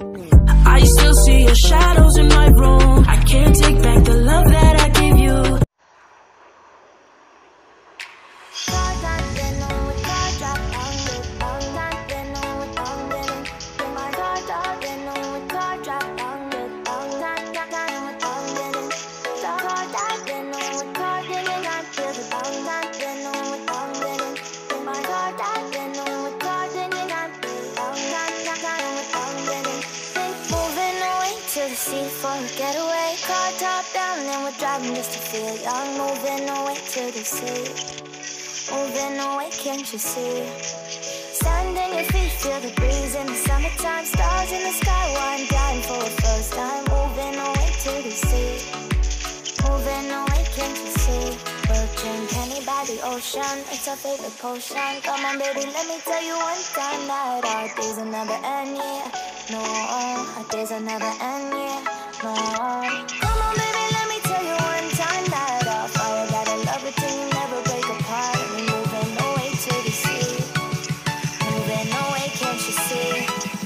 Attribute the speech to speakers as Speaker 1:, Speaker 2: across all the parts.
Speaker 1: I still see your shadows in my room. I can't take back the love that I gave you.
Speaker 2: Getaway, car top down, and we're driving just to feel young. Moving away to the sea, moving away, can't you see? Standing your feet, feel the breeze in the summertime. Stars in the sky, one dying for the first time. Moving away to the sea, moving away, can't you see? We'll drink honey by the ocean, it's our favorite potion. Come on baby, let me tell you one time that our days will never end, yeah. No, our days will never end, yeah. No. Come on baby, let me tell you one time that our fire got a love it till you never break apart. We're moving away to the sea, moving away, can't you see?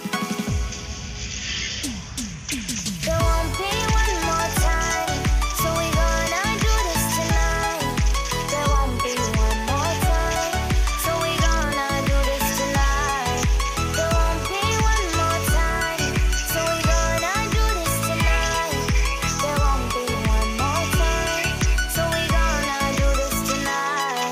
Speaker 2: There won't be one more time, so we gonna do this tonight. There won't be one more time, so we gonna do this tonight. There won't be one more time, so we gonna do this tonight. There won't be one more time, so we gonna do this tonight.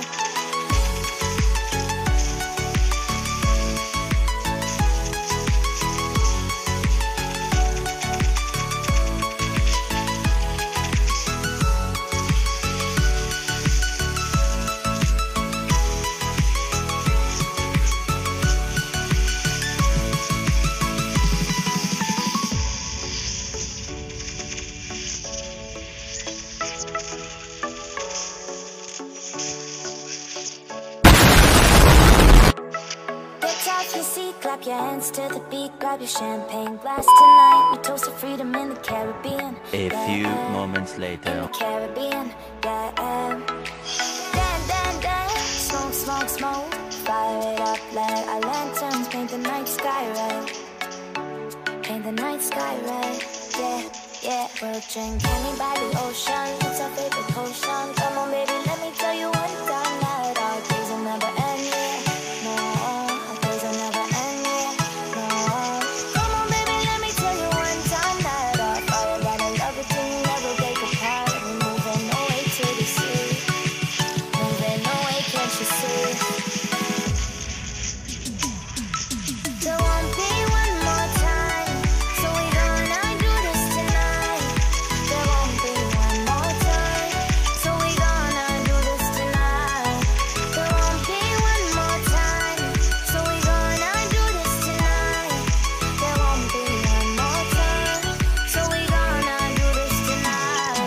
Speaker 2: Get off your seat, clap your hands to the beat, grab your champagne glass tonight. We toast to freedom in the Caribbean.
Speaker 3: A few moments
Speaker 2: In
Speaker 3: later.
Speaker 2: the Caribbean, yeah. Dan, smoke, smoke, smoke. Fire it up, let our lanterns paint the night sky red. Paint the night sky red, yeah, yeah. We'll drink honey by the ocean, it's our favorite potion. Come on baby, let me tell you one time that our days will never end, yeah. No, our days will never end, yeah. No. Come on baby, let me tell you one time that our fire got a love it till you never break apart. We're moving away to the sea, moving away, can't you see? There won't be one more time, so we gonna do this tonight. There won't be one more time, so we gonna do this tonight. There won't be one more time, so we gonna do this tonight. There won't be one more time, so we gonna do this tonight.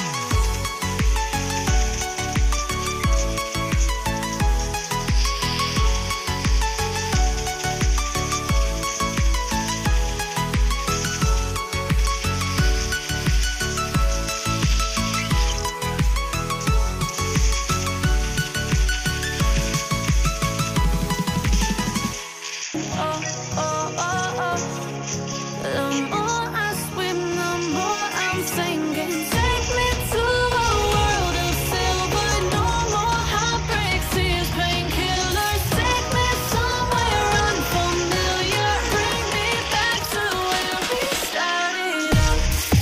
Speaker 1: The more I swim, the more I'm sinking. Take me to a world of silver. No more heartbreaks, tears, painkillers. Take me somewhere unfamiliar. Bring me back to where we started out.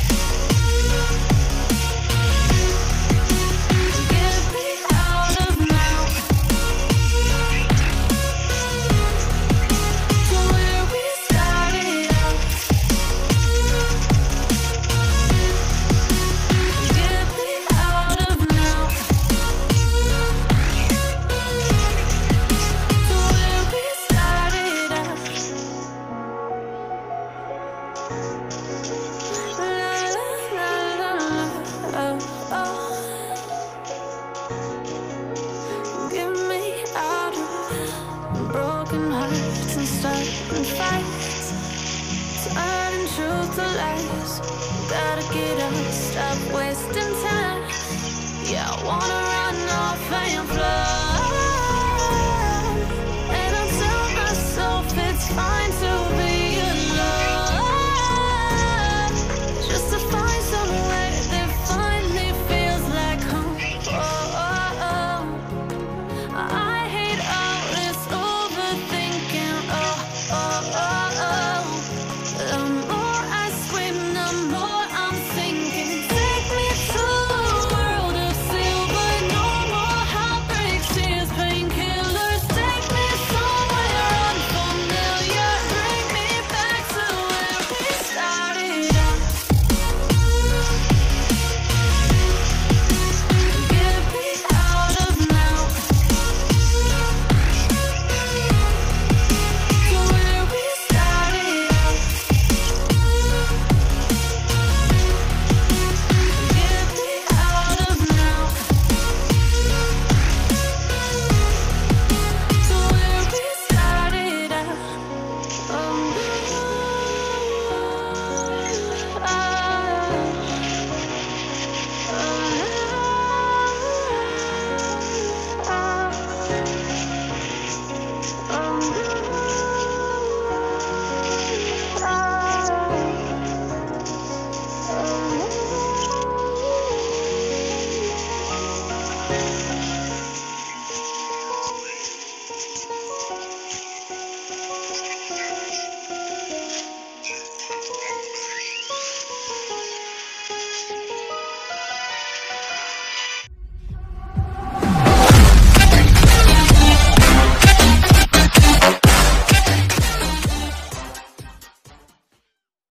Speaker 1: Get me out of now. To where we started out. Get me out of now. To where we started out. Get me out of broken hearts and starting fights, turning truth to lies. Gotta get up, stop wasting time. Yeah, I wanna run